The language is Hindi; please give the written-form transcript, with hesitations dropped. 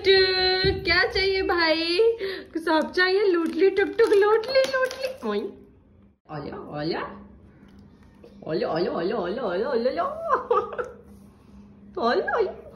क्या चाहिए भाई? सब चाहिए। लूटली टुक टुक लूटली लूटली। ओया ओया ओया ओया ओया ओया ओया ओया ओया ओया।